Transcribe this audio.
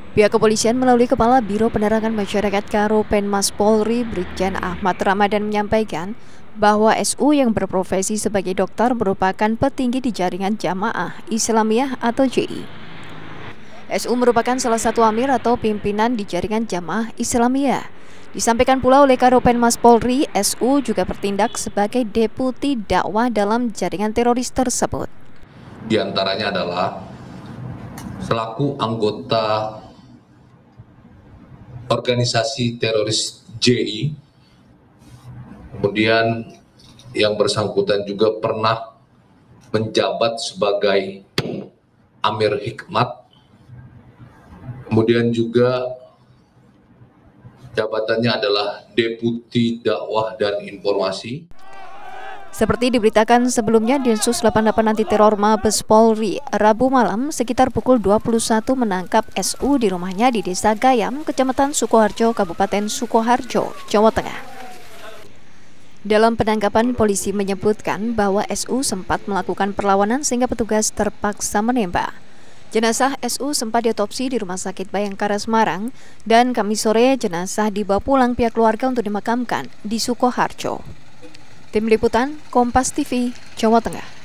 Pihak kepolisian melalui Kepala Biro Penerangan Masyarakat Karopenmas Polri Brigjen Ahmad Ramadan menyampaikan bahwa SU yang berprofesi sebagai dokter merupakan petinggi di jaringan Jamaah Islamiyah atau JI. SU merupakan salah satu amir atau pimpinan di jaringan Jamaah Islamiyah. Disampaikan pula oleh Karopenmas Polri, SU juga bertindak sebagai deputi dakwah dalam jaringan teroris tersebut. Di antaranya adalah selaku anggota organisasi teroris JI, kemudian yang bersangkutan juga pernah menjabat sebagai Amir Hikmat, kemudian juga jabatannya adalah Deputi Dakwah dan Informasi. Seperti diberitakan sebelumnya, Densus 88 Anti Teror Mabes Polri Rabu malam sekitar pukul 21 menangkap SU di rumahnya di Desa Gayam, Kecamatan Sukoharjo, Kabupaten Sukoharjo, Jawa Tengah. Dalam penangkapan, polisi menyebutkan bahwa SU sempat melakukan perlawanan sehingga petugas terpaksa menembak. Jenazah SU sempat diotopsi di Rumah Sakit Bayangkara Semarang dan Kamis sore jenazah dibawa pulang pihak keluarga untuk dimakamkan di Sukoharjo. Tim Liputan Kompas TV, Jawa Tengah.